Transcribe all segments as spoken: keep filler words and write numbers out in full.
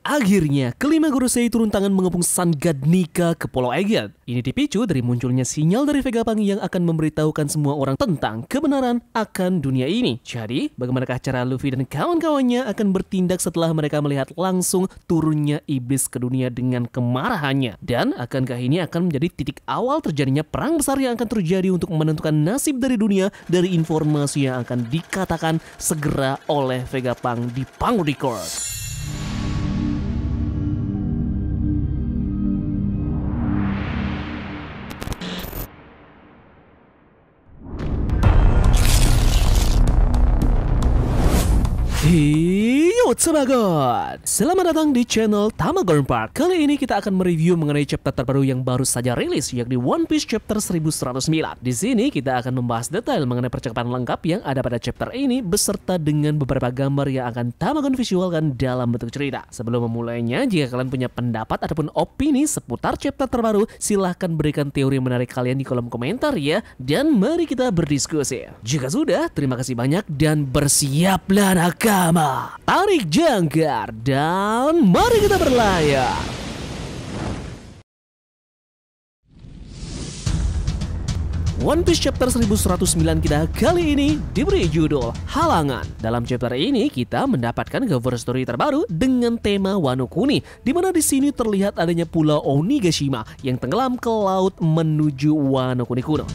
Akhirnya, kelima Gorosei turun tangan mengepung Sun God Nika ke Pulau Aegean. Ini dipicu dari munculnya sinyal dari Vegapunk yang akan memberitahukan semua orang tentang kebenaran akan dunia ini. Jadi, bagaimanakah cara Luffy dan kawan-kawannya akan bertindak setelah mereka melihat langsung turunnya iblis ke dunia dengan kemarahannya? Dan akankah ini akan menjadi titik awal terjadinya perang besar yang akan terjadi untuk menentukan nasib dari dunia dari informasi yang akan dikatakan segera oleh Vegapunk di Punk Record? Yo, Tamagon! Selamat datang di channel Tamagon Park. Kali ini kita akan mereview mengenai chapter terbaru yang baru saja rilis, yakni One Piece chapter seribu seratus sembilan. Di sini kita akan membahas detail mengenai percakapan lengkap yang ada pada chapter ini beserta dengan beberapa gambar yang akan Tamagon visualkan dalam bentuk cerita. Sebelum memulainya, jika kalian punya pendapat ataupun opini seputar chapter terbaru, silahkan berikan teori menarik kalian di kolom komentar ya, dan mari kita berdiskusi. Jika sudah, terima kasih banyak dan bersiaplah nakama. Tarik jangkar dan mari kita berlayar. One Piece chapter seribu seratus sembilan kita kali ini diberi judul Halangan. Dalam chapter ini kita mendapatkan cover story terbaru dengan tema Wano Kuni, di mana di sini terlihat adanya pulau Onigashima yang tenggelam ke laut menuju Wano Kuni kuno.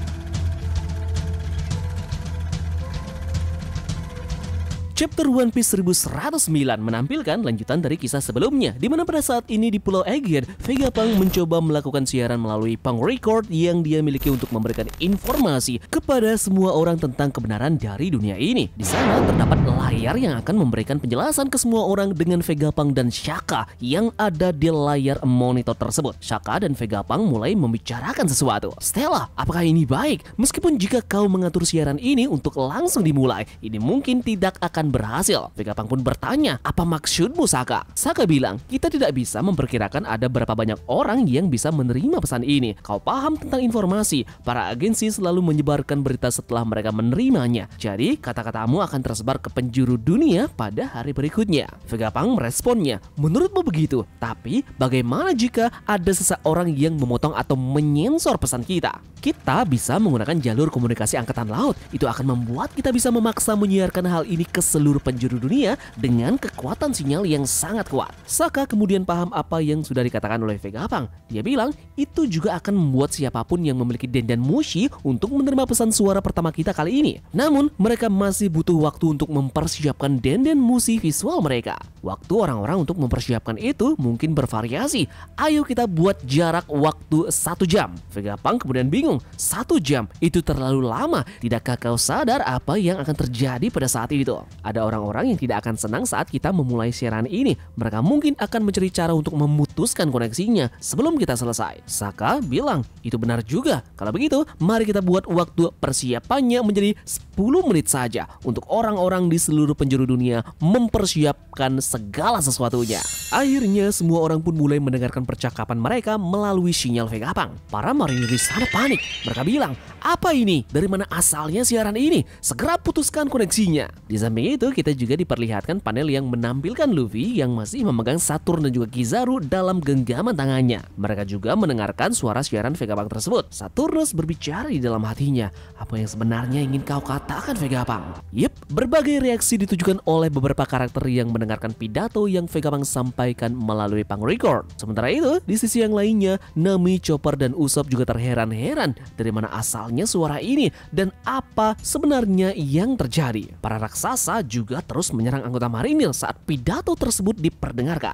Chapter One Piece seribu seratus sembilan menampilkan lanjutan dari kisah sebelumnya, di mana pada saat ini di Pulau Aegean, Vegapunk mencoba melakukan siaran melalui Punk Record yang dia miliki untuk memberikan informasi kepada semua orang tentang kebenaran dari dunia ini. Di sana terdapat layar yang akan memberikan penjelasan ke semua orang dengan Vegapunk dan Shaka yang ada di layar monitor tersebut. Shaka dan Vegapunk mulai membicarakan sesuatu. Stella, apakah ini baik? Meskipun jika kau mengatur siaran ini untuk langsung dimulai, ini mungkin tidak akan berhasil. Vegapunk pun bertanya, apa maksudmu Saka? Saka bilang, kita tidak bisa memperkirakan ada berapa banyak orang yang bisa menerima pesan ini. Kau paham tentang informasi, para agensi selalu menyebarkan berita setelah mereka menerimanya. Jadi kata-katamu akan tersebar ke penjuru dunia pada hari berikutnya. Vegapunk meresponnya, menurutmu begitu, tapi bagaimana jika ada seseorang yang memotong atau menyensor pesan kita? Kita bisa menggunakan jalur komunikasi angkatan laut. Itu akan membuat kita bisa memaksa menyiarkan hal ini ke seluruh penjuru dunia dengan kekuatan sinyal yang sangat kuat. Saka kemudian paham apa yang sudah dikatakan oleh Vegapunk. Dia bilang itu juga akan membuat siapapun yang memiliki Denden Mushi untuk menerima pesan suara pertama kita kali ini. Namun mereka masih butuh waktu untuk mempersiapkan Denden Mushi visual mereka. Waktu orang-orang untuk mempersiapkan itu mungkin bervariasi. Ayo kita buat jarak waktu satu jam. Vegapunk kemudian bingung, satu jam itu terlalu lama. Tidakkah kau sadar apa yang akan terjadi pada saat itu? Ada orang-orang yang tidak akan senang saat kita memulai siaran ini. Mereka mungkin akan mencari cara untuk memutuskan koneksinya sebelum kita selesai. Saka bilang, itu benar juga. Kalau begitu, mari kita buat waktu persiapannya menjadi sepuluh menit saja untuk orang-orang di seluruh penjuru dunia mempersiapkan segala sesuatunya. Akhirnya, semua orang pun mulai mendengarkan percakapan mereka melalui sinyal Vegapunk. Para marinir di sana panik. Mereka bilang, apa ini? Dari mana asalnya siaran ini? Segera putuskan koneksinya. Di samping itu, kita juga diperlihatkan panel yang menampilkan Luffy yang masih memegang Saturn dan juga Kizaru dalam genggaman tangannya. Mereka juga mendengarkan suara siaran Vegapunk tersebut. Saturnus berbicara di dalam hatinya, apa yang sebenarnya ingin kau katakan Vegapunk? Yep, berbagai reaksi ditujukan oleh beberapa karakter yang mendengarkan pidato yang Vegapunk sampaikan melalui Punk Record. Sementara itu, di sisi yang lainnya, Nami, Chopper, dan Usopp juga terheran-heran dari mana asalnya suara ini dan apa sebenarnya yang terjadi. Para raksasa juga terus menyerang anggota marinir saat pidato tersebut diperdengarkan.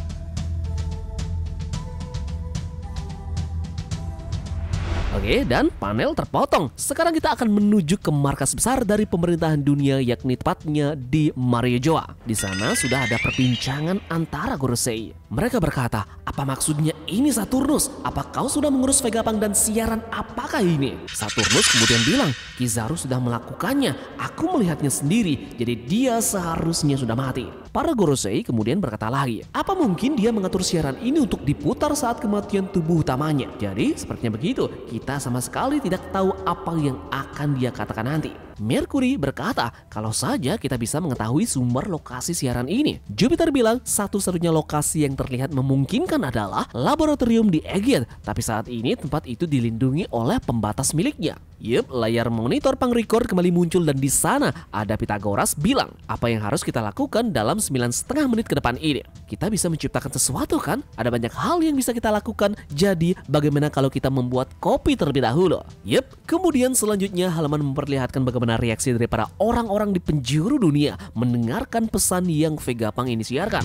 Oke, dan panel terpotong. Sekarang kita akan menuju ke markas besar dari pemerintahan dunia, yakni tepatnya di Mariojoa. Di sana sudah ada perbincangan antara Gorosei. Mereka berkata, apa maksudnya ini Saturnus? Apa kau sudah mengurus Vegapunk dan siaran apakah ini? Saturnus kemudian bilang, Kizaru sudah melakukannya. Aku melihatnya sendiri, jadi dia seharusnya sudah mati. Para Gorosei kemudian berkata lagi, apa mungkin dia mengatur siaran ini untuk diputar saat kematian tubuh utamanya? Jadi sepertinya begitu, kita sama sekali tidak tahu apa yang akan dia katakan nanti. Mercury berkata kalau saja kita bisa mengetahui sumber lokasi siaran ini. Jupiter bilang satu-satunya lokasi yang terlihat memungkinkan adalah laboratorium di Aegean, tapi saat ini tempat itu dilindungi oleh pembatas miliknya. Yup, layar monitor pang record kembali muncul dan di sana ada Pythagoras bilang apa yang harus kita lakukan dalam sembilan setengah menit ke depan ini. Kita bisa menciptakan sesuatu kan? Ada banyak hal yang bisa kita lakukan. Jadi bagaimana kalau kita membuat kopi terlebih dahulu? Yup, kemudian selanjutnya halaman memperlihatkan bagaimana reaksi dari para orang-orang di penjuru dunia mendengarkan pesan yang Vegapunk ini siarkan.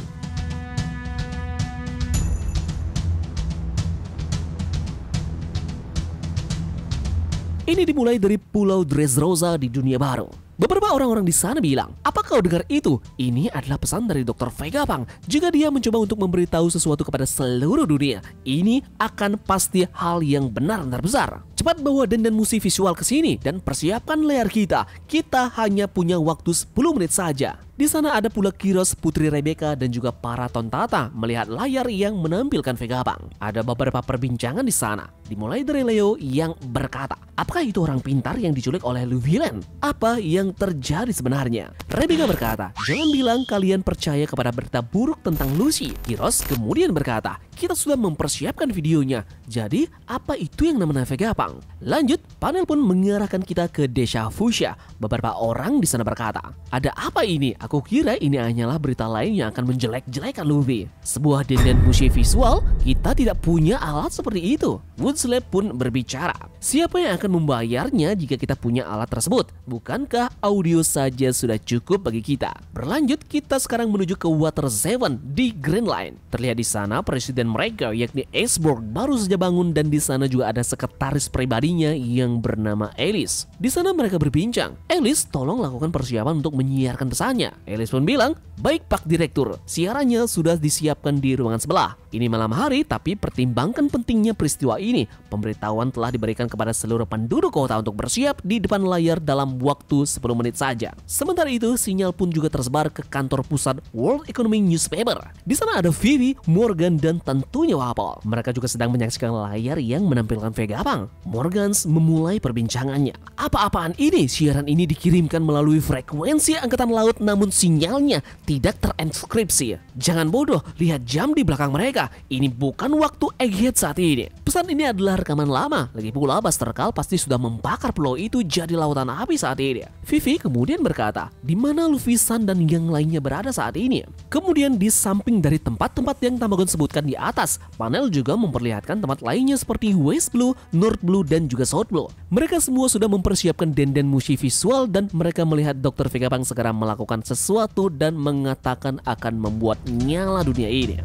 Ini dimulai dari Pulau Dressrosa di dunia baru. Beberapa orang-orang di sana bilang, apa kau dengar itu? Ini adalah pesan dari dokter Vegapunk. Jika dia mencoba untuk memberitahu sesuatu kepada seluruh dunia, ini akan pasti hal yang benar-benar besar. Cepat bawa dandan musik visual ke sini dan persiapkan layar kita. Kita hanya punya waktu sepuluh menit saja. Di sana ada pula Kiros, Putri Rebecca, dan juga para tontata melihat layar yang menampilkan Vegapunk. Ada beberapa perbincangan di sana, dimulai dari Leo yang berkata, apakah itu orang pintar yang diculik oleh Luvilen? Apa yang terjadi sebenarnya? Rebecca berkata, jangan bilang kalian percaya kepada berita buruk tentang Lucy. Kiros kemudian berkata, kita sudah mempersiapkan videonya, jadi apa itu yang namanya Vegapunk? Lanjut, panel pun mengarahkan kita ke Desa Fuchsia. Beberapa orang di sana berkata, ada apa ini? Aku kira ini hanyalah berita lain yang akan menjelek-jelekan Luffy. Sebuah dandan musik visual, kita tidak punya alat seperti itu. Woodslap pun berbicara, siapa yang akan membayarnya jika kita punya alat tersebut? Bukankah audio saja sudah cukup bagi kita? Berlanjut, kita sekarang menuju ke Water Seven di Grand Line. Terlihat di sana presiden mereka yakni Iceberg baru saja bangun dan di sana juga ada sekretaris pribadinya yang bernama Alice. Di sana mereka berbincang. Alice, tolong lakukan persiapan untuk menyiarkan pesannya. Alice pun bilang, baik Pak Direktur, siarannya sudah disiapkan di ruangan sebelah. Ini malam hari, tapi pertimbangkan pentingnya peristiwa ini. Pemberitahuan telah diberikan kepada seluruh penduduk kota untuk bersiap di depan layar dalam waktu sepuluh menit saja. Sementara itu, sinyal pun juga tersebar ke kantor pusat World Economic Newspaper. Di sana ada Vivi, Morgan, dan tentunya Wapol. Mereka juga sedang menyaksikan layar yang menampilkan Vegapunk. Morgans memulai perbincangannya. Apa-apaan ini? Siaran ini dikirimkan melalui frekuensi angkatan laut, namun sinyalnya tidak terenkripsi. Jangan bodoh, lihat jam di belakang mereka. Ini bukan waktu Egghead saat ini. Pesan ini adalah rekaman lama. Lagi pula Buster Call pasti sudah membakar pulau itu jadi lautan api saat ini. Vivi kemudian berkata, di mana Luffy, Sun, dan yang lainnya berada saat ini? Kemudian di samping dari tempat-tempat yang Tamagon sebutkan di atas, panel juga memperlihatkan tempat lainnya seperti West Blue, North Blue, dan juga South Blue. Mereka semua sudah mempersiapkan dandan musik visual dan mereka melihat dokter Vegapunk segera melakukan sesuatu dan mengatakan akan membuat nyala dunia ini.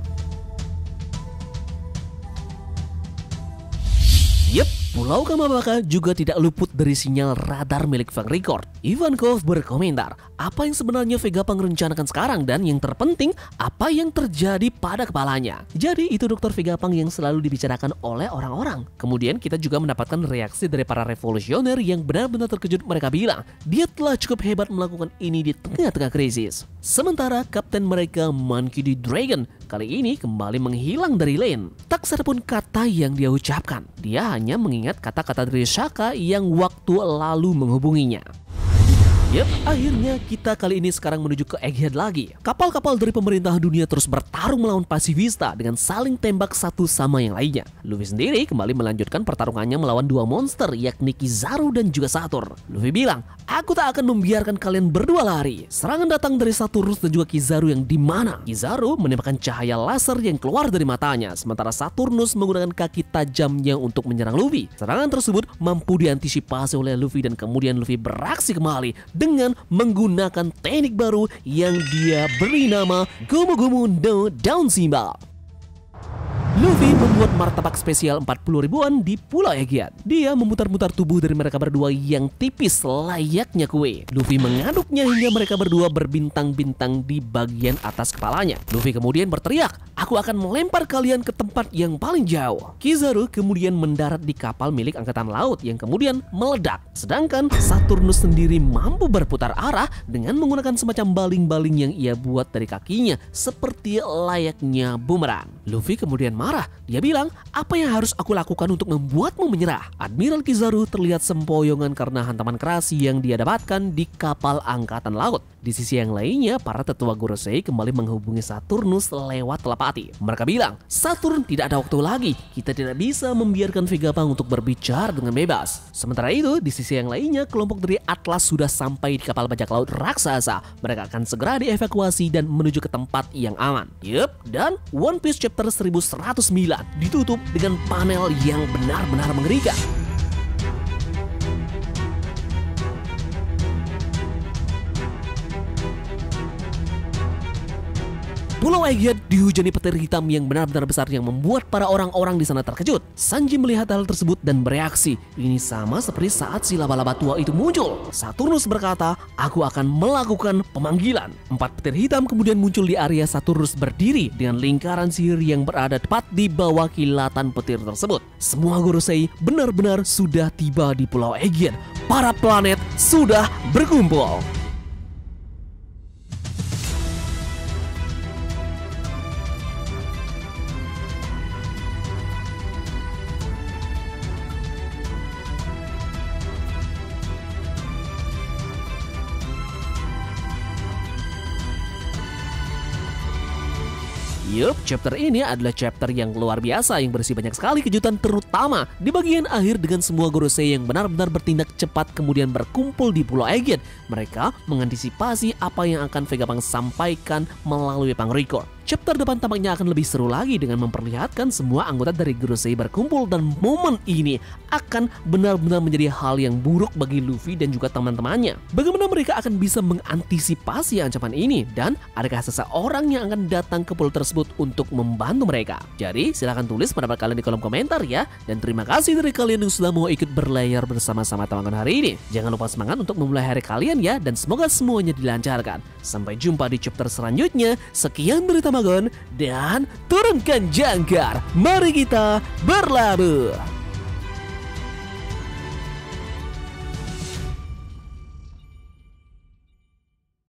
Yep, Pulau Kamabaka juga tidak luput dari sinyal radar milik Fang Record. Ivankov berkomentar, apa yang sebenarnya Vegapunk rencanakan sekarang dan yang terpenting, apa yang terjadi pada kepalanya. Jadi itu dokter Vegapunk yang selalu dibicarakan oleh orang-orang. Kemudian kita juga mendapatkan reaksi dari para revolusioner yang benar-benar terkejut. Mereka bilang, dia telah cukup hebat melakukan ini di tengah-tengah krisis. Sementara kapten mereka Monkey D. Dragon kali ini kembali menghilang dari lane. Tak satupun kata yang dia ucapkan. Dia hanya mengingat kata-kata dari Shaka yang waktu lalu menghubunginya. Yap, akhirnya kita kali ini sekarang menuju ke Egghead lagi. Kapal-kapal dari pemerintah dunia terus bertarung melawan Pacifista dengan saling tembak satu sama yang lainnya. Luffy sendiri kembali melanjutkan pertarungannya melawan dua monster yakni Kizaru dan juga Saturn. Luffy bilang, aku tak akan membiarkan kalian berdua lari. Serangan datang dari Saturnus dan juga Kizaru yang dimana Kizaru menembakkan cahaya laser yang keluar dari matanya, sementara Saturnus menggunakan kaki tajamnya untuk menyerang Luffy. Serangan tersebut mampu diantisipasi oleh Luffy dan kemudian Luffy beraksi kembali dengan menggunakan teknik baru yang dia beri nama Gomu Gomu no Down Symbol. Luffy membuat martabak spesial empat puluh ribuan di Pulau Egghead. Dia memutar-mutar tubuh dari mereka berdua yang tipis layaknya kue. Luffy mengaduknya hingga mereka berdua berbintang-bintang di bagian atas kepalanya. Luffy kemudian berteriak, aku akan melempar kalian ke tempat yang paling jauh. Kizaru kemudian mendarat di kapal milik angkatan laut yang kemudian meledak. Sedangkan Saturnus sendiri mampu berputar arah dengan menggunakan semacam baling-baling yang ia buat dari kakinya seperti layaknya bumerang. Luffy kemudian marah. Dia bilang, apa yang harus aku lakukan untuk membuatmu menyerah? Admiral Kizaru terlihat sempoyongan karena hantaman keras yang dia dapatkan di kapal angkatan laut. Di sisi yang lainnya, para tetua Gorosei kembali menghubungi Saturnus lewat telepati. Mereka bilang, Saturn, tidak ada waktu lagi. Kita tidak bisa membiarkan Vegapunk untuk berbicara dengan bebas. Sementara itu, di sisi yang lainnya, kelompok dari Atlas sudah sampai di kapal bajak laut raksasa. Mereka akan segera dievakuasi dan menuju ke tempat yang aman. Yup, dan One Piece chapter seribu seratus sembilan ditutup dengan panel yang benar-benar mengerikan. Pulau Egghead dihujani petir hitam yang benar-benar besar yang membuat para orang-orang di sana terkejut. Sanji melihat hal tersebut dan bereaksi. Ini sama seperti saat si laba-laba tua itu muncul. Saturnus berkata, aku akan melakukan pemanggilan. Empat petir hitam kemudian muncul di area Saturnus berdiri dengan lingkaran sihir yang berada tepat di bawah kilatan petir tersebut. Semua Gorosei benar-benar sudah tiba di Pulau Egghead. Para planet sudah berkumpul. Yup, chapter ini adalah chapter yang luar biasa yang berisi banyak sekali kejutan, terutama di bagian akhir dengan semua Gorosei yang benar-benar bertindak cepat kemudian berkumpul di Pulau Egghead. Mereka mengantisipasi apa yang akan Vegapunk sampaikan melalui Punk Record. Chapter depan tampaknya akan lebih seru lagi dengan memperlihatkan semua anggota dari Gorosei berkumpul, dan momen ini akan benar-benar menjadi hal yang buruk bagi Luffy dan juga teman-temannya. Bagaimana mereka akan bisa mengantisipasi ancaman ini, dan adakah seseorang yang akan datang ke pulau tersebut untuk membantu mereka? Jadi silahkan tulis pendapat kalian di kolom komentar ya, dan terima kasih dari kalian yang sudah mau ikut berlayar bersama-sama teman-teman hari ini. Jangan lupa semangat untuk memulai hari kalian ya, dan semoga semuanya dilancarkan. Sampai jumpa di chapter selanjutnya. Sekian berita dan turunkan jangkar, mari kita berlabuh.